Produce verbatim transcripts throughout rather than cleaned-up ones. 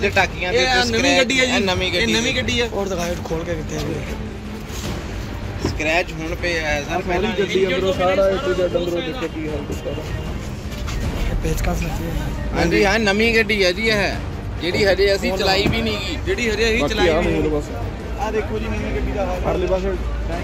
ਇਹਦੇ ਟਾਕੀਆਂ ਦੇ ਨਵੀਂ ਗੱਡੀ ਹੈ ਜੀ, ਨਵੀਂ ਗੱਡੀ ਨਵੀਂ ਗੱਡੀ ਹੈ। और दिखाओ खोल के कितने ਸਕ੍ਰੈਚ ਹੁਣ ਪਿਆ ਹੈ ਸਰ। ਪਹਿਲਾਂ ਗੱਡੀ ਅੰਦਰੋਂ ਸਾਰਾ ਇੱਕ ਜੱਡ ਅੰਦਰੋਂ ਦੇਖੇ ਕੀ ਹਾਲ ਕੀਤਾ पेचकस लगी है। हाँ जी हाँ नवी गड्डी है जी है ਜਿਹੜੀ ਹਜੇ ਅਸੀਂ ਚਲਾਈ ਵੀ ਨਹੀਂ ਗਈ ਜਿਹੜੀ ਹਜੇ ਅਸੀਂ ਚਲਾਈ ਵੀ ਨਹੀਂ। बस आ देखो जी नवी गड्डी दा हाल अगले पासे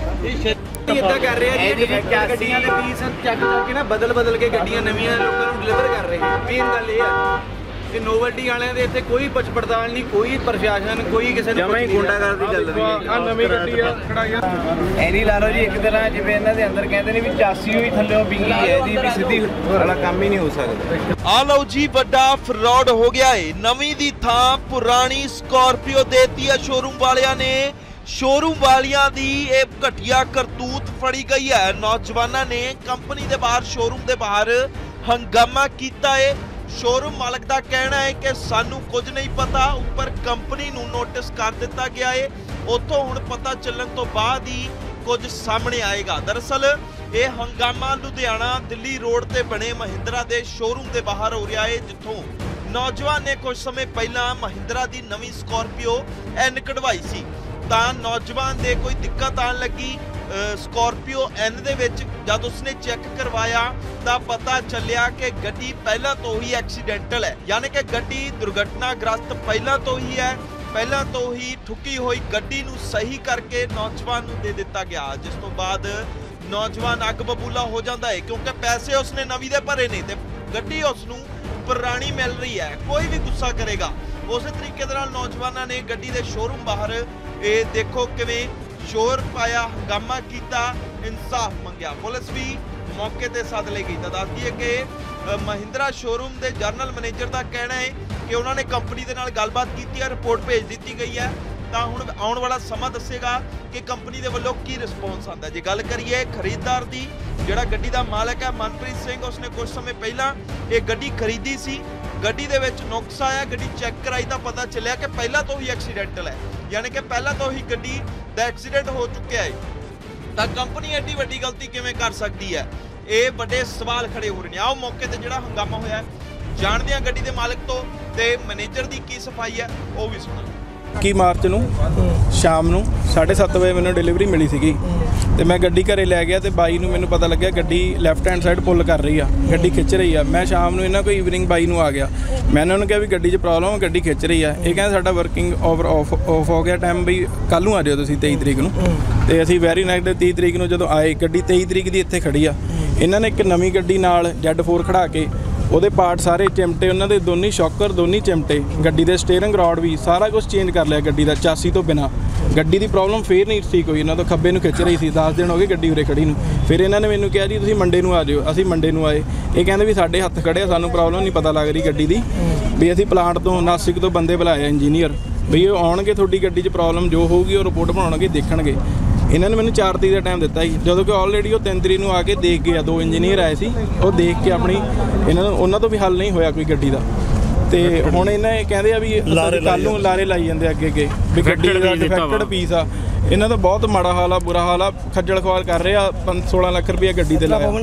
ਇਹ ਇਦਾਂ ਕਰ ਰਹੇ ਆ ਜੀ ਗੱਡੀਆਂ ਦੇ ਪੀਸ ਚੱਕ ਚੱਕ ਕੇ ਨਾ ਬਦਲ ਬਦਲ ਕੇ ਗੱਡੀਆਂ ਨਵੀਆਂ ਲੋਕਾਂ ਨੂੰ ਡਿਲੀਵਰ ਕਰ ਰਹੇ ਆ। ਮੇਨ ਗੱਲ ਇਹ ਆ ਕਿ ਨੋਵਲਟੀ ਵਾਲਿਆਂ ਦੇ ਇੱਥੇ ਕੋਈ ਪੁੱਛ ਪੜਤਾਲ ਨਹੀਂ, ਕੋਈ ਪ੍ਰਸ਼ਾਸਨ, ਕੋਈ ਕਿਸੇ ਨੂੰ ਜਮਾਂ ਹੀ ਗੁੰਡਾਗਰਦੀ ਚੱਲ ਰਹੀ ਹੈ। ਆ ਨਵੀਂ ਗੱਡੀ ਆ ਖੜਾਈਆਂ ਐਨੀ ਲਾ ਲਓ ਜੀ ਇੱਕ ਤਰ੍ਹਾਂ ਜਿਵੇਂ ਇਹਨਾਂ ਦੇ ਅੰਦਰ ਕਹਿੰਦੇ ਨੇ ਵੀ ਚਾਸੀ ਹੋਈ ਥੱਲੇ ਬਿੰਗੀ ਹੈ ਜੀ ਵੀ ਸਿੱਧੀ ਵਾਲਾ ਕੰਮ ਹੀ ਨਹੀਂ ਹੋ ਸਕਦਾ। ਆ ਲਓ ਜੀ ਵੱਡਾ ਫਰਾਡ ਹੋ ਗਿਆ ਏ। ਨਵੀਂ ਦੀ ਥਾਂ ਪੁਰਾਣੀ ਸਕਾਰਪੀਓ ਦੇਤੀ ਆ ਸ਼ੋਰੂਮ ਵਾਲਿਆਂ ਨੇ। ਸ਼ੋਰੂਮ ਵਾਲਿਆਂ ਦੀ ਇਹ ਘਟੀਆ ਕਰਤੂਤ ਫੜੀ ਗਈ ਹੈ। ਨੌਜਵਾਨਾਂ ਨੇ ਕੰਪਨੀ ਦੇ ਬਾਹਰ ਸ਼ੋਰੂਮ ਦੇ ਬਾਹਰ ਹੰਗਾਮਾ ਕੀਤਾ ਏ। ਸ਼ੋਰੂਮ ਮਾਲਕ ਦਾ ਕਹਿਣਾ ਹੈ ਕਿ ਸਾਨੂੰ ਕੁਝ ਨਹੀਂ ਪਤਾ, ਉੱਪਰ ਕੰਪਨੀ ਨੂੰ ਨੋਟਿਸ ਕਰ ਦਿੱਤਾ ਗਿਆ ਏ। ਉੱਥੋਂ ਹੁਣ ਪਤਾ ਚੱਲਣ ਤੋਂ ਬਾਅਦ ਹੀ ਕੁਝ ਸਾਹਮਣੇ ਆਏਗਾ। ਦਰਅਸਲ ਇਹ ਹੰਗਾਮਾ ਲੁਧਿਆਣਾ ਦਿੱਲੀ ਰੋਡ ਤੇ ਬਣੇ ਮਹਿੰਦਰਾ ਦੇ ਸ਼ੋਰੂਮ ਦੇ ਬਾਹਰ ਹੋ ਰਿਹਾ ਏ, ਜਿੱਥੋਂ ਨੌਜਵਾਨ ਨੇ ਕੁਝ ਸਮੇਂ ਪਹਿਲਾਂ ਮਹਿੰਦਰਾ ਦੀ ਨਵੀਂ ਸਕਾਰਪੀਓ ਐਨ ਕਢਵਾਈ ਸੀ ਤਾਂ ਨੌਜਵਾਨ ਦੇ ਕੋਈ ਦਿੱਕਤ ਆਣ ਲੱਗੀ ਸਕਾਰਪੀਓ ਐਨ ਦੇ ਵਿੱਚ। ਜਦ ਉਸਨੇ ਚੈੱਕ ਕਰਵਾਇਆ ਤਾਂ ਪਤਾ ਚੱਲਿਆ ਕਿ ਗੱਡੀ ਪਹਿਲਾਂ ਤੋਂ ਹੀ ਐਕਸੀਡੈਂਟਲ ਹੈ, ਯਾਨੀ ਕਿ ਗੱਡੀ ਦੁਰਘਟਨਾਗ੍ਰਸਤ ਪਹਿਲਾਂ ਤੋਂ ਹੀ ਹੈ। ਪਹਿਲਾਂ ਤੋਂ ਹੀ ਠੁੱਕੀ ਹੋਈ ਗੱਡੀ ਨੂੰ ਸਹੀ ਕਰਕੇ ਨੌਜਵਾਨ ਨੂੰ ਦੇ ਦਿੱਤਾ ਗਿਆ, ਜਿਸ ਤੋਂ ਬਾਅਦ ਨੌਜਵਾਨ ਅੱਗ ਬਬੂਲਾ ਹੋ ਜਾਂਦਾ ਹੈ ਕਿਉਂਕਿ ਪੈਸੇ ਉਸਨੇ ਨਵੀਂ ਦੇ ਭਰੇ ਨੇ ਤੇ ਗੱਡੀ ਉਸ ਨੂੰ ਪੁਰਾਣੀ ਮਿਲ ਰਹੀ ਹੈ। ਕੋਈ ਵੀ ਗੁੱਸਾ ਕਰੇਗਾ। ਉਸੇ ਤਰੀਕੇ ਦੇ ਨਾਲ ਨੌਜਵਾਨਾਂ ਨੇ ਗੱਡੀ ਦੇ ਸ਼ੋਰੂਮ ਬਾਹਰ ਇਹ ਦੇਖੋ ਕਿਵੇਂ ਸ਼ੋਰ ਪਾਇਆ, ਹੰਗਾਮਾ ਕੀਤਾ, ਇਨਸਾਫ ਮੰਗਿਆ। ਪੁਲਿਸ ਵੀ ਮੌਕੇ ਤੇ ਸੱਦ ਲਈ ਗਈ। ਤਾਂ ਦੱਸ ਦਈਏ ਕਿ ਮਹਿੰਦਰਾ ਸ਼ੋਰੂਮ ਦੇ ਜਨਰਲ ਮੈਨੇਜਰ ਦਾ ਕਹਿਣਾ ਹੈ ਕਿ ਉਹਨਾਂ ਨੇ ਕੰਪਨੀ ਦੇ ਨਾਲ ਗੱਲਬਾਤ ਕੀਤੀ ਹੈ, ਰਿਪੋਰਟ ਭੇਜ ਦਿੱਤੀ ਗਈ ਹੈ। ਤਾਂ ਹੁਣ ਆਉਣ ਵਾਲਾ ਸਮਾਂ ਦੱਸੇਗਾ ਕਿ ਕੰਪਨੀ ਦੇ ਵੱਲੋਂ ਕੀ ਰਿਸਪੌਂਸ ਆਉਂਦਾ। ਜੇ ਗੱਲ ਕਰੀਏ ਖਰੀਦਦਾਰ ਦੀ, ਜਿਹੜਾ ਗੱਡੀ ਦਾ ਮਾਲਕ ਹੈ ਮਨਪ੍ਰੀਤ ਸਿੰਘ, ਉਸਨੇ ਕੁਝ ਸਮੇਂ ਪਹਿਲਾਂ ਇਹ ਗੱਡੀ ਖਰੀਦੀ ਸੀ। ਗੱਡੀ ਦੇ ਵਿੱਚ ਨੁਕਸ ਆਇਆ, ਗੱਡੀ ਚੈੱਕ ਕਰਾਈ ਤਾਂ ਪਤਾ ਚੱਲਿਆ ਕਿ ਪਹਿਲਾਂ ਤੋਂ ਹੀ ਐਕਸੀਡੈਂਟਲ ਹੈ, ਯਾਨੀ ਕਿ ਪਹਿਲਾਂ ਤੋਂ ਹੀ ਗੱਡੀ ਦਾ ਐਕਸੀਡੈਂਟ ਹੋ ਚੁੱਕਿਆ ਹੈ। ਤਾਂ ਕੰਪਨੀ ਐਡੀ ਵੱਡੀ ਗਲਤੀ ਕਿਵੇਂ ਕਰ ਸਕਦੀ ਹੈ? ਇਹ ਵੱਡੇ ਸਵਾਲ ਖੜੇ ਹੋ ਰਹੇ ਨੇ। ਆਓ ਮੌਕੇ ਤੇ ਜਿਹੜਾ ਹੰਗਾਮਾ ਹੋਇਆ ਜਾਣਦੇ ਹਾਂ ਗੱਡੀ ਦੇ ਮਾਲਕ ਤੋਂ ਤੇ ਮੈਨੇਜਰ ਦੀ ਕੀ ਸਫਾਈ ਹੈ ਉਹ ਵੀ ਸੁਣੋ। ਇੱਕੀ ਮਾਰਚ ਨੂੰ ਸ਼ਾਮ ਨੂੰ ਸਾਢੇ ਸੱਤ ਵਜੇ ਮੈਨੂੰ ਡਿਲੀਵਰੀ ਮਿਲੀ ਸੀਗੀ ਤੇ ਮੈਂ ਗੱਡੀ ਘਰੇ ਲੈ ਗਿਆ ਤੇ ਬਾਈ ਨੂੰ ਮੈਨੂੰ ਪਤਾ ਲੱਗਿਆ ਗੱਡੀ ਲੈਫਟ ਹੈਂਡ ਸਾਈਡ ਪੁੱਲ ਕਰ ਰਹੀ ਆ, ਗੱਡੀ ਖਿੱਚ ਰਹੀ ਆ। ਮੈਂ ਸ਼ਾਮ ਨੂੰ ਇਹਨਾਂ ਕੋਈ ਈਵਨਿੰਗ ਬਾਈ ਨੂੰ ਆ ਗਿਆ, ਮੈਂ ਇਹਨਾਂ ਨੂੰ ਕਿਹਾ ਵੀ ਗੱਡੀ 'ਚ ਪ੍ਰੋਬਲਮ ਆ, ਗੱਡੀ ਖਿੱਚ ਰਹੀ ਆ। ਇਹ ਕਹਿੰਦਾ ਸਾਡਾ ਵਰਕਿੰਗ ਓਵਰ ਆਫ ਆਫ ਹੋ ਗਿਆ ਟਾਈਮ, ਵੀ ਕੱਲ੍ਹ ਨੂੰ ਆ ਜਾਓ ਤੁਸੀਂ ਤੇਈ ਤਰੀਕ ਨੂੰ। ਤੇ ਅਸੀਂ ਵੈਰੀ ਨੈਕਸਟ ਤੀਹ ਤਰੀਕ ਨੂੰ ਜਦੋਂ ਆਏ, ਗੱਡੀ ਤੇਈ ਤਰੀਕ ਦੀ ਇੱਥੇ ਖੜੀ ਆ। ਇਹਨਾਂ ਨੇ ਇੱਕ ਨਵੀਂ ਗੱਡੀ ਨਾਲ ਜੈਡ ਫੋਰ ਖੜਾ ਕੇ ਉਹਦੇ ਪਾਰਟ ਸਾਰੇ ਚਿਮਟੇ, ਉਹਨਾਂ ਦੇ ਦੋਨੀ ਸ਼ੌਕਰ ਦੋਨੀ ਚਿਮਟੇ, ਗੱਡੀ ਦੇ ਸਟੀਅਰਿੰਗ ਰੋਡ ਵੀ ਸਾਰਾ ਕੁਝ ਚੇਂਜ ਕਰ ਲਿਆ ਗੱਡੀ ਦਾ ਚਾਸੀ ਤੋਂ ਬਿਨਾ। ਗੱਡੀ ਦੀ ਪ੍ਰੋਬਲਮ ਫੇਰ ਨਹੀਂ ਠੀਕ ਹੋਈ, ਇਹਨਾਂ ਤੋਂ ਖੱਬੇ ਨੂੰ ਖਿੱਚ ਰਹੀ ਸੀ। ਦਸ ਦਿਨ ਹੋ ਗਏ ਗੱਡੀ ਉਰੇ ਖੜੀ ਨੂੰ। ਫਿਰ ਇਹਨਾਂ ਨੇ ਮੈਨੂੰ ਕਿਹਾ ਜੀ ਤੁਸੀਂ ਮੰਡੇ ਨੂੰ ਆ ਜਾਓ। ਅਸੀਂ ਮੰਡੇ ਨੂੰ ਆਏ। ਇਹ ਕਹਿੰਦੇ ਵੀ ਸਾਡੇ ਹੱਥ ਖੜੇ ਆ, ਸਾਨੂੰ ਪ੍ਰੋਬਲਮ ਨਹੀਂ ਪਤਾ ਲੱਗ ਰਹੀ ਗੱਡੀ ਦੀ, ਵੀ ਅਸੀਂ ਪਲਾਂਟ ਤੋਂ ਨਾਸਿਕ ਤੋਂ ਬੰਦੇ ਬੁਲਾਏ ਇੰਜੀਨੀਅਰ, ਵੀ ਉਹ ਆਉਣਗੇ ਤੁਹਾਡੀ ਗੱਡੀ 'ਚ ਪ੍ਰੋਬਲਮ ਜੋ ਹੋਊਗੀ ਉਹ ਰਿਪੋਰਟ ਬਣਾਉਣਗੇ, ਦੇਖਣਗੇ। ਇਹਨਾਂ ਨੇ ਮੈਨੂੰ ਚਾਰ ਤਰੀਕ ਦਾ ਟਾਈਮ ਦਿੱਤਾ ਸੀ, ਜਦੋਂ ਕਿ ਆਲਰੇਡੀ ਉਹ ਤਿੰਨ ਤਰੀਕ ਨੂੰ ਆ ਕੇ ਦੇਖ ਗਏ ਆ। ਦੋ ਇੰਜੀਨੀਅਰ ਆਏ ਸੀ, ਉਹ ਦੇਖ ਕੇ ਆਪਣੀ ਇਹਨਾਂ ਨੂੰ ਉਹਨਾਂ ਤੋਂ ਵੀ ਹੱਲ ਨਹੀਂ ਹੋਇਆ ਕੋਈ ਗੱਡੀ ਦਾ। ਤੇ ਹੁਣ ਇਹਨਾਂ ਇਹ ਕਹਿੰਦੇ ਆ ਵੀ ਕੱਲ੍ਹ ਨੂੰ ਲਾਰੇ ਲਾਈ ਜਾਂਦੇ ਅੱਗੇ ਅੱਗੇ ਵੀ ਗੱਡੀ ਦਾ ਡਿਫੈਕਟਡ ਪੀਸ ਆ। ਇਹਨਾਂ ਦਾ ਬਹੁਤ ਮਾੜਾ ਹਾਲ ਆ, ਬੁਰਾ ਹਾਲ ਆ, ਖੱਜਲ ਖੁਆਰ ਕਰ ਰਹੇ ਆ। ਪੰਜ ਸੋਲਾਂ ਲੱਖ ਰੁਪਇਆ ਗੱਡੀ ਤੇ ਲਾਇਆ।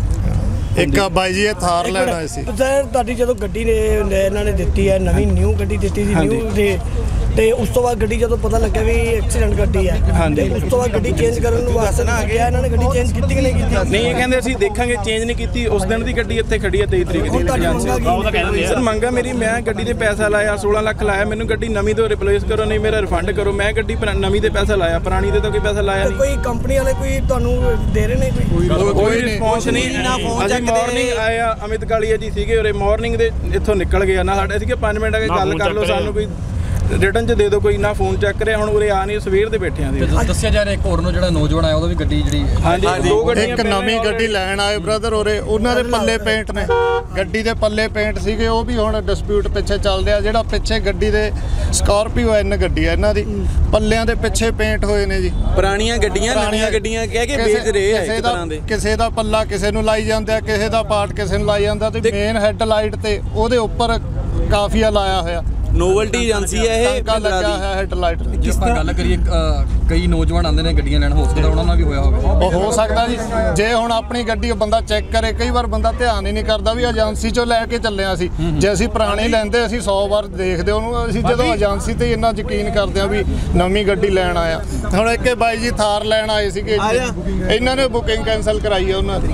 ਇੱਕ ਆ ਬਾਈ ਜੀ ਇਹ ਥਾਰ ਲੈਣ ਆਏ ਸੀ। ਤੁਹਾਡੀ ਜਦੋਂ ਗੱਡੀ ਨੇ ਇਹਨਾਂ ਨੇ ਦਿੱਤੀ ਹੈ, ਨਵੀਂ ਨਿਊ ਗੱਡੀ ਦਿੱਤੀ ਸੀ ਨਿਊ ਦੇ, ਤੇ ਉਸ ਤੋਂ ਬਾਅਦ ਗੱਡੀ ਜਦੋਂ ਪਤਾ ਲੱਗਿਆ ਵੀ ਐਕਸੀਡੈਂਟ ਗੱਡੀ ਹੈ, ਤੇ ਉਸ ਤੋਂ ਬਾਅਦ ਗੱਡੀ ਚੇਂਜ ਕਰਨ ਨੂੰ ਵਾਸਤੇ ਨਾ ਗਿਆ ਇਹਨਾਂ ਨੇ ਗੱਡੀ ਚੇਂਜ ਕੀਤੀ ਕਿ ਨਹੀਂ ਕੀਤੀ? ਨਹੀਂ, ਇਹ ਕਹਿੰਦੇ ਅਸੀਂ ਦੇਖਾਂਗੇ, ਚੇਂਜ ਨਹੀਂ ਕੀਤੀ। ਉਸ ਦਿਨ ਦੀ ਗੱਡੀ ਇੱਥੇ ਖੜੀ ਹੈ ਤੇਈ ਤਰੀਕ ਦੀ ਐਮਰਜੈਂਸੀ। ਸਰ ਮੰਗਾ ਮੇਰੀ, ਮੈਂ ਗੱਡੀ ਦੇ ਪੈਸਾ ਲਾਇਆ, ਸੋਲਾਂ ਲੱਖ ਲਾਇਆ, ਮੈਨੂੰ ਗੱਡੀ ਨਵੀਂ ਤੋਂ ਰਿਪਲੇਸ ਕਰੋ, ਨਹੀਂ ਮੇਰਾ ਰਿਫੰਡ ਕਰੋ। ਮੈਂ ਗੱਡੀ ਨਵੀਂ ਦੇ ਪੈਸਾ ਲਾਇਆ, ਪੁਰਾਣੀ ਦੇ ਤਾਂ ਕੋਈ ਪੈਸਾ ਲਾਇਆ ਨਹੀਂ। ਕੋਈ ਕੰਪਨੀ ਵਾਲੇ ਕੋਈ ਤੁਹਾਨੂੰ ਦੇ ਰਹੇ ਨੇ ਕੋਈ ਕੋਈ ਰਿਸਪੌਂਸ ਨਹੀਂ। ਅਸੀਂ ਮਾਰਨਿੰਗ ਆਏ ਆ, ਅਮਿਤ ਕਾਲੀਆ ਜੀ ਸੀਗੇ ਉਰੇ, ਮਾਰਨਿੰਗ ਦੇ ਇੱਥੋਂ ਨਿਕਲ ਗਏ ਨਾ ਸਾਡੇ ਸੀਗੇ ਪੰਜ ਮਿੰਟ ਆ ਕੇ ਗੱਲ ਕਰ ਲਓ, ਸਾਨੂੰ ਕੋਈ ਰਿਟਰਨ 'ਚ ਦੇ ਦਿਓ, ਕੋਈ ਨਾ ਫੋਨ ਚੱਕ ਰਿਹਾ। ਹੁਣ ਉਰੇ ਆ ਨਹੀਂ, ਸਵੇਰ ਦੇ ਬੈਠੇ ਆ। ਦੱਸਿਆ ਜਾ ਰਿਹਾ ਇੱਕ ਹੋਰ ਨੂੰ ਜਿਹੜਾ ਨੌਜਵਾਨ ਆਇਆ ਉਹਦਾ ਵੀ ਗੱਡੀ ਜਿਹੜੀ ਹਾਂਜੀ ਦੋ ਗੱਡੀਆਂ, ਇੱਕ ਨਵੀਂ ਗੱਡੀ ਲੈਣ ਆਏ ਬ੍ਰਦਰ ਉਰੇ, ਉਹਨਾਂ ਦੇ ਪੱਲੇ ਪੇਂਟ ਨੇ, ਗੱਡੀ ਦੇ ਪੱਲੇ ਪੇਂਟ ਸੀਗੇ, ਉਹ ਵੀ ਹੁਣ ਡਿਸਪਿਊਟ ਪਿੱਛੇ ਚੱਲ ਰਿਹਾ। ਜਿਹੜਾ ਪਿੱਛੇ ਗੱਡੀ ਦੇ ਸਕਾਰਪੀਓ ਐਨ ਗੱਡੀ ਹੈ, ਇਹਨਾਂ ਦੀ ਪੱਲਿਆਂ ਦੇ ਪਿੱਛੇ ਪੇਂਟ ਹੋਏ ਨੇ ਜੀ। ਪੁਰਾਣੀਆਂ ਗੱਡੀਆਂ ਨਵੀਆਂ ਗੱਡੀਆਂ ਕਹਿ ਕੇ ਵੇਚ ਰਹੇ ਆ ਇੱਕ ਤਰ੍ਹਾਂ ਦੇ। ਕਿਸੇ ਦਾ ਪੱਲਾ ਕਿਸੇ ਨੂੰ ਲਾਈ ਜਾਂਦਾ, ਕਿਸੇ ਦਾ ਪਾਰਟ ਕਿਸੇ ਨੂੰ ਲਾਈ ਜਾਂਦਾ, ਤੇ ਮੇਨ ਹੈੱਡ ਲਾਈਟ ਤੇ ਉਹਦੇ ਉੱਪਰ ਕਾਫੀਆ ਲਾਇਆ ਹੋਇਆ। ਨੋਵਲਟੀ ਏਜੰਸੀ ਹੈ ਇਹ ਟਾਂਕਾ ਮਹਿੰਦਰਾ ਲੱਗਾ ਦੀ। ਹੈ ਹੈਡਲਾਈਟ ਜਿਸ ਤਰ੍ਹਾਂ ਗੱਲ ਕਰੀਏ ਅ, ਕਈ ਨੌਜਵਾਨ ਆਉਂਦੇ ਨੇ ਗੱਡੀਆਂ ਲੈਣ, ਹੋ ਸਕਦਾ ਉਹਨਾਂ ਨਾਲ ਵੀ ਹੋਇਆ ਹੋਵੇ। ਉਹ ਹੋ ਸਕਦਾ ਜੀ, ਜੇ ਹੁਣ ਆਪਣੀ ਗੱਡੀ ਬੰਦਾ ਚੈੱਕ ਕਰੇ, ਕਈ ਵਾਰ ਬੰਦਾ ਧਿਆਨ ਹੀ ਨਹੀਂ ਕਰਦਾ ਵੀ ਏਜੰਸੀ ਚੋਂ ਲੈ ਕੇ ਚੱਲੇ ਅਸੀਂ। ਜੇ ਅਸੀਂ ਪੁਰਾਣੀ ਲੈਂਦੇ ਅਸੀਂ ਸੌ ਵਾਰ ਦੇਖਦੇ ਉਹਨੂੰ, ਅਸੀਂ ਜਦੋਂ ਏਜੰਸੀ ਤੇ ਇੰਨਾ ਯਕੀਨ ਕਰਦੇ ਆ ਵੀ ਨਵੀਂ ਗੱਡੀ ਲੈਣ ਆਇਆ। ਹੁਣ ਇੱਕ ਬਾਈ ਜੀ ਥਾਰ ਲੈਣ ਆਏ ਸੀਗੇ, ਇਹਨਾਂ ਨੇ ਬੁਕਿੰਗ ਕੈਨਸਲ ਕਰਾਈ ਹੈ ਉਹਨਾਂ ਦੀ।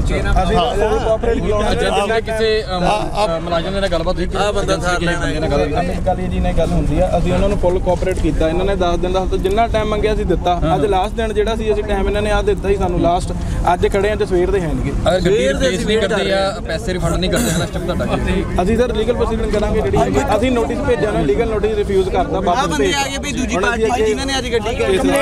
ਜਿਵੇਂ ਕਿਸੇ ਅ, ਅ, ਮੁਲਾਜ਼ਮ ਦੇ ਨਾਲ ਗੱਲਬਾਤ ਹੋਈ, ਆਹ ਬੰਦਾ ਥਾਰ ਲੈਣ ਆਇਆ। ਗੱਲ ਜੀ ਨਾਲ ਗੱਲ ਹੁੰਦੀ ਆ, ਅਸੀਂ ਉਹਨਾਂ ਨੂੰ ਫੁੱਲ ਕੋਆਪਰੇਟ ਕੀਤਾ। ਇਹਨਾਂ ਨੇ ਦਸ ਦਿਨ ਦਾ ਜਿੰਨਾ ਟਾਈਮ ਮੰਗਿਆ ਸੀ ਦਿੱਤਾ। ਅੱਜ ਲਾਸਟ ਦਿਨ ਜਿਹੜਾ ਸੀ ਅਸੀਂ ਟਾਈਮ ਇਹਨਾਂ ਨੇ ਆ ਦਿੱਤਾ ਸੀ ਸਾਨੂੰ ਲਾਸਟ। ਅੱਜ ਖੜੇ ਆ ਤੇ ਸਵੇਰ ਦੇ ਹੈਣਗੇ। ਅਗਰ ਗੱਡੀ ਰਿਪਲੇਸ ਨਹੀਂ ਕਰਦੇ ਆ, ਪੈਸੇ ਰਿਫੰਡ ਨਹੀਂ ਕਰਦੇ, ਇਹਦਾ ਸਟੈਪ ਤੁਹਾਡਾ ਕੀ ਹੈ? ਅਸੀਂ ਸਰ ਲੀਗਲ ਪ੍ਰੋਸੀਡਿੰਗ ਕਰਾਂਗੇ। ਜਿਹੜੀ ਹੈਗੀ ਅਸੀਂ ਨੋਟਿਸ ਭੇਜਿਆ ਨਾ, ਲੀਗਲ ਨੋਟਿਸ ਰਿਫਿਊਜ਼ ਕਰਤਾ। ਵਾਪਸ ਭੇਜ ਆ ਗਏ ਵੀ ਦੂਜੀ ਪਾਰਟੀ ਜਿਨ੍ਹਾਂ ਨੇ ਅੱਜ ਗੱਡੀ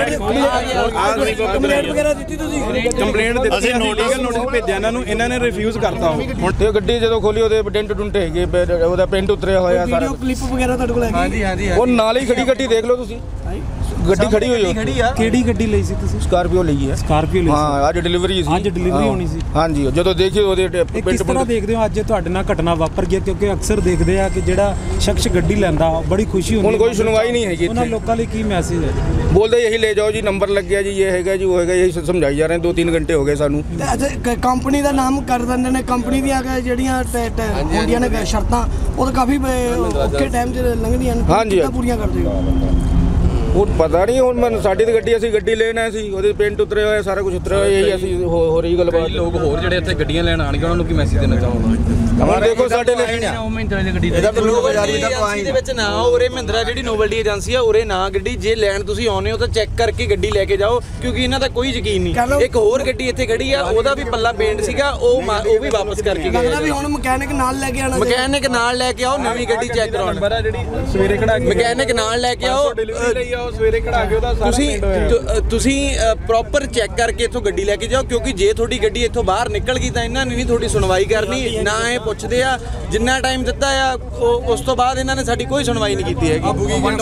ਕੰਪਲੇਂਟ ਵਗੈਰਾ ਦਿੱਤੀ ਤੁਸੀਂ? ਕੰਪਲੇਂਟ ਦਿੱਤੀ, ਅਸੀਂ ਲੀਗਲ ਨੋਟਿਸ ਭੇਜਿਆ ਇਹਨਾਂ ਨੂੰ, ਇਹਨਾਂ ਨੇ ਰਿਫਿਊਜ਼ ਕਰਤਾ। ਹੁਣ ਤੇ ਗੱਡੀ ਜਦੋਂ ਖੋਲੀ ਉਹਦੇ ਡੈਂਟ ਡੁੰਟ ਹੈਗੇ, ਉਹਦਾ ਪ੍ਰਿੰਟ ਉਤਰਿਆ ਹੋਇਆ ਸਾਰਾ। ਵੀਡੀਓ ਕਲਿੱਪ ਵਗੈਰਾ ਤੁਹਾਡੇ ਕੋਲ ਹੈਗੀ? ਹਾਂਜੀ ਹਾਂਜੀ ਉਹ ਨਾਲ ਹੀ ਖੜੀ ਗੱਡੀ ਦੇਖ ਲਓ ਤੁਸੀਂ, ਗੱਡੀ ਖੜੀ ਹੋਈ ਹੈ। ਕਿਹੜੀ ਗੱਡੀ ਲਈ ਸੀ ਤੁਸੀਂ? ਸਕਾਰਪੀਓ ਲਈ ਹੈ। ਸਕਾਰਪੀਓ ਲਈ ਹਾਂ, ਅੱਜ ਡਿਲੀਵਰੀ ਸੀ। ਅੱਜ ਡਿਲੀਵਰੀ ਹੋਣੀ ਸੀ। ਹਾਂਜੀ, ਜਦੋਂ ਦੇਖੀ ਉਹਦੇ ਇਹ ਕਿਸ ਤਰ੍ਹਾਂ ਦੇਖਦੇ ਹੋ ਅੱਜ ਤੁਹਾਡੇ ਨਾਲ ਘਟਨਾ ਵਾਪਰ ਗਈ? ਕਿਉਂਕਿ ਅਕਸਰ ਦੇਖਦੇ ਆ ਕਿ ਜਿਹੜਾ ਸ਼ਖਸ ਗੱਡੀ ਲੈਂਦਾ ਬੜੀ ਖੁਸ਼ੀ ਹੁੰਦੀ ਹੈ। ਹੁਣ ਕੋਈ ਸੁਣਵਾਈ ਨਹੀਂ ਹੈਗੀ ਉਹਨਾਂ ਇੱਥੇ। ਲੋਕਾਂ ਲਈ ਕੀ ਮੈਸੇਜ ਹੈ? ਬੋਲਦੇ ਇਹੀ ਲੈ ਜਾਓ ਜੀ, ਨੰਬਰ ਲੱਗਿਆ ਜੀ, ਇਹ ਹੈਗਾ ਜੀ, ਉਹ ਹੈਗਾ, ਇਹੀ ਸਮਝਾਈ ਜਾ ਰਹੇ ਦੋ ਤਿੰਨ ਘੰਟੇ ਹੋ ਗਏ ਸਾਨੂੰ। ਤੇ ਅੱਛਾ, ਕੰਪਨੀ ਦਾ ਨਾਮ ਕਰ ਦਿੰਦੇ ਨੇ, ਕੰਪਨੀ ਦੀਆਂ ਜਿਹੜੀਆਂ ਟ- ਟ- ਹੁੰਦੀਆਂ ਨੇ ਸ਼ਰਤਾਂ, ਉਹ ਤਾਂ ਕਾਫੀ ਬ- ਔਖੇ ਟਾਈਮ 'ਚ ਲੰਘਦੀਆਂ ਨੇ। ਹਾਂਜੀ, ਕਿੱਦਾਂ ਪੂਰੀਆਂ ਕਰਦੇ ਹੋ? ਉਹ ਪਤਾ ਨਹੀਂ, ਹੁਣ ਮੈਂ ਸਾਡੀ ਤੇ ਗੱਡੀ, ਅਸੀਂ ਗੱਡੀ ਲੈਣ ਆਏ ਸੀ, ਉਹਦੇ ਪ੍ਰਿੰਟ ਉਤਰੇ ਹੋਏ, ਸਾਰਾ ਕੁਝ ਉਤਰਿਆ ਹੋਇਆ, ਇਹੀ ਅਸੀਂ ਹੋ ਹੋ ਰਹੀ ਗੱਲਬਾਤ। ਕਈ ਲੋਕ ਹੋਰ ਜਿਹੜੇ ਇੱਥੇ ਗੱਡੀਆਂ ਲੈਣ ਆਣਗੇ, ਉਹਨਾਂ ਨੂੰ ਕੀ ਮੈਸੇਜ ਦੇਣਾ ਚਾਹੋਗੇ? ਹੁਣ ਦੇਖੋ ਸਾਡੇ ਲਈ ਇਹਦਾ ਦੇ ਵਿੱਚ ਨਾ ਉਰੇ ਮਹਿੰਦਰਾ ਜਿਹੜੀ ਨੋਵਲਟੀ ਏਜੰਸੀ ਆ, ਉਰੇ ਨਾ ਗੱਡੀ ਜੇ ਲੈਣ ਤੁਸੀਂ ਆਉਨੇ ਹੋ ਤਾਂ ਚੈੱਕ ਕਰਕੇ ਗੱਡੀ ਲੈ ਕੇ ਜਾਓ, ਕਿਉਂਕਿ ਇਹਨਾਂ ਦਾ ਕੋਈ ਯਕੀਨ ਨਹੀਂ। ਇੱਕ ਹੋਰ ਗੱਡੀ ਇੱਥੇ ਖੜੀ ਆ, ਉਹਦਾ ਵੀ ਪੱਲਾ ਪੇਂਟ ਸੀਗਾ, ਉਹ ਮਾ- ਉਹ ਵੀ ਵਾਪਸ ਕਰਕੇ ਗਏ। ਲੱਗਦਾ ਵੀ ਹੁਣ ਮਕੈਨਿਕ ਨਾਲ ਲੈ ਕੇ ਆਣਾ ਚਾਹੀਦਾ। ਮਕੈਨਿਕ ਨਾਲ ਲੈ ਕੇ ਆਓ, ਨਵੀਂ ਗੱਡੀ ਚੈੱਕ ਕਰਾਉਣ। ਨੰਬਰ ਆ ਜਿਹੜੀ ਸਵੇਰੇ ਖੜਾ ਕੇ ਮਕੈਨਿਕ ਨਾਲ ਲੈ ਕੇ ਆਓ, ਡਿਲੀਵਰੀ ਲਈ ਆਓ, ਸਵੇਰੇ ਖੜਾ ਕੇ ਉਹਦਾ ਸਾਰਾ ਤੁਸੀਂ ਪਿੰਡ ਹੋਇਆ। ਤੁ- ਤੁਸੀਂ ਪ੍ਰੋਪਰ ਚੈੱਕ ਕਰਕੇ ਇੱਥੋਂ ਗੱਡੀ ਲੈ ਕੇ ਜਾਓ, ਕਿਉਂਕਿ ਜੇ ਤੁਹਾਡੀ ਗੱਡੀ ਇੱਥੋਂ ਬਾਹਰ ਨਿਕਲ ਗਈ ਤਾਂ ਇਹਨਾਂ ਨੇ ਨਹੀਂ ਤੁਹਾਡੀ ਸੁਣਵਾਈ ਕਰਨੀ। ਨਾ ਇਹ ਪੁੱਛਦੇ ਆ, ਜਿੰਨਾ ਟਾਈਮ ਦਿੱਤਾ ਆ ਉਹ- ਉਸ ਤੋਂ ਬਾਅਦ ਇਹਨਾਂ ਨੇ ਸਾਡੀ ਕੋਈ ਸੁਣਵਾਈ ਨਹੀਂ ਕੀਤੀ ਹੈਗੀ।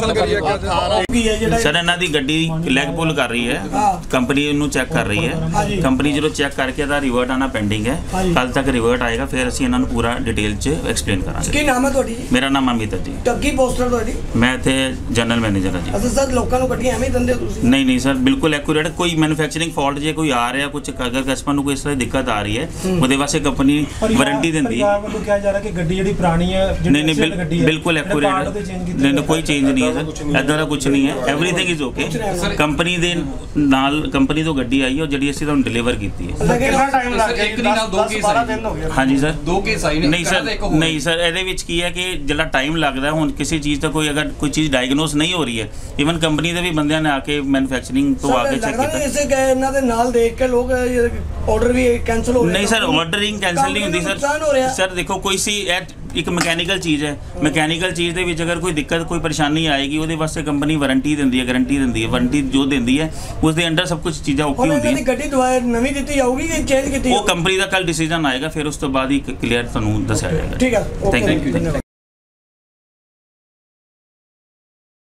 ਕੀ ਹੈ ਜਿਹੜਾ ਸਰ ਇਹਨਾਂ ਦੀ ਗੱਡੀ ਲੈਗ ਪੁੱਲ ਕਰ ਰਹੀ ਹੈ, ਕੰਪਨੀ ਇਹਨੂੰ ਚੈੱਕ ਕਰ ਰਹੀ ਹੈ। ਕੰਪਨੀ ਜਦੋਂ ਚੈੱਕ ਕਰਕੇ ਇਹਦਾ ਰਿਵਰਟ ਆਣਾ ਪੈਂਡਿੰਗ ਹੈ, ਕੱਲ ਤੱਕ ਰਿਵਰਟ ਆਏਗਾ, ਫਿਰ ਅਸੀਂ ਇਹਨਾਂ ਨੂੰ ਪੂਰਾ ਡਿਟੇਲ 'ਚ ਐਕਸਪਲੇਨ ਕਰਾਂਗੇ। ਕੀ ਨਾਮ ਹੈ ਤੁਹਾਡੀ ਜੀ? ਮੇਰਾ ਨਾਮ ਅਮਿਤ ਹੈ ਜੀ, ਟੱਗੀ ਪੋਸਟਰ ਤੁਹਾਡੀ? ਮੈਂ ਇੱਥੇ ਜਨਰਲ ਮੈਨੇਜਰ ਹਾਂ ਜੀ। ਅਸਲ ਸਰ ਲੋਕਾਂ ਨੂੰ ਗੱਡੀਆਂ ਐਵੇਂ ਹੀ ਦਿੰਦੇ ਹੋ ਤੁਸੀਂ? ਨਹੀਂ ਨਹੀਂ ਸਰ, ਬਿਲਕੁਲ ਐਕੂਰੇਟ। ਕੋਈ ਮੈਨੂਫੈਕਚਰਿੰਗ ਫਾਲਟ ਜੇ ਕੋਈ ਆ ਰਿਹਾ, ਕੁਝ ਅਗਰ ਕਸਟਮਰ ਨੂੰ ਕੋਈ ਇਸ ਤਰ੍ਹਾਂ ਦੀ ਦਿੱਕਤ ਆ ਰਹੀ ਹੈ, ਉਹਦੇ ਵਾਸਤੇ ਕੰਪਨੀ ਵਾਰੰਟੀ ਦਿੰਦੀ ਹੈ। ਵੱਲੋਂ ਕਿਹਾ ਜਾ ਰਿਹਾ ਕਿ ਗੱਡੀ ਜਿਹੜੀ ਪੁਰਾਣੀ ਹੈ, ਨਹੀਂ ਨਹੀਂ ਬਿਲ- ਬਿਲਕੁਲ ਐਕੂਰੇਟ ਹੈ। ਨਹੀਂ ਨਹੀਂ ਕੋਈ ਚੇਂਜ ਨਹੀਂ ਹੈ ਸਰ, ਇੱਦਾਂ ਦਾ ਕੁਝ ਨਹੀਂ ਹੈ, ਐਵਰੀਥਿੰਗ ਇਜ਼ ਓਕੇ। ਕੰਪਨੀ ਦੇ ਨਾਲ ਕੰਪਨੀ ਤੋਂ ਗੱਡੀ ਆਈ ਹੈ, ਜਿਹੜੀ ਅਸੀਂ ਤੁਹਾਨੂੰ ਡਿਲੀਵਰ ਕੀਤੀ ਹੈ। ਕਿੰਨਾ ਟਾਈਮ ਲੱਗ ਗਿਆ? ਇੱਕ ਨਹੀਂ ਨਾਲ ਦੋ ਕੇਸ ਆਏ। ਹਾਂਜੀ ਸਰ, ਦੋ ਕੇਸ ਆਏ ਨੇ। ਨਹੀਂ ਸਰ, ਨਹੀਂ ਸਰ, ਇਹਦੇ ਵਿੱਚ ਕੀ ਹੈ ਕਿ ਜਿਹੜਾ ਟਾਈਮ ਲੱਗਦਾ, ਹੁਣ ਕਿਸੇ ਚੀਜ਼ ਦਾ ਕੋਈ ਅਗਰ ਕੋਈ ਚੀਜ਼ ਡਾਇਗਨੋਸ ਨਹੀਂ ਹੋ ਰਹੀ ਹੈ, ਇਵਨ ਕੰਪਨੀ ਦੇ ਵੀ ਬੰਦਿਆਂ ਨੇ ਆ ਕੇ ਮੈਨੂਫੈਕਚਰਿੰਗ ਤੋਂ ਆ ਕੇ ਚੈੱਕ ਕੀਤਾ। ਇਸੇ ਗਏ ਇਹਨਾਂ ਦੇ ਨਾਲ ਦੇਖ ਕੇ ਲੋਕ ਆਰਡਰ ਵੀ ਕੈਨਸਲ ਹੋ ਰਹੇ। ਨਹੀਂ ਸਰ, ਆਰਡਰਿੰਗ ਕੈਂਸਲ ਨਹੀਂ ਹੁੰਦੀ ਸਰ। ਸਰ ਦੇਖੋ, ਕੋਈ ਸੀ ਇੱਕ ਮਕੈਨੀਕਲ ਚੀਜ਼ ਹੈ, ਮਕੈਨੀਕਲ ਚੀਜ਼ ਦੇ ਵਿੱਚ ਅਗਰ ਕੋਈ ਦਿੱਕਤ ਕੋਈ ਪਰੇਸ਼ਾਨੀ ਆਏਗੀ, ਉਹਦੇ ਵਾਸਤੇ ਕੰਪਨੀ ਵਾਰੰਟੀ ਦਿੰਦੀ ਹੈ, ਗਾਰੰਟੀ ਦਿੰਦੀ ਹੈ। ਵਾਰੰਟੀ ਜੋ ਦਿੰਦੀ ਹੈ ਉਸ ਦੇ ਅੰਡਰ ਸਭ ਕੁਝ ਚੀਜ਼ਾਂ ਓਕੇ ਹੁੰਦੀਆਂ। ਗੱਡੀ ਦੁਬਾਰਾ ਨਵੀਂ ਦਿੱਤੀ ਜਾਊਗੀ ਕਿ ਚੇਂਜ ਕੀਤੀ? ਉਹ ਕੰਪਨੀ ਦਾ ਕੱਲ ਡਿਸੀਜਨ ਆਏਗਾ, ਫਿਰ ਉਸ ਤੋਂ ਬਾਅਦ ਹੀ ਕਲੀਅਰ ਤੁਹਾਨੂੰ ਦੱਸਿਆ ਜਾਏਗਾ। ਠੀਕ ਹੈ, ਥੈਂਕ ਯੂ।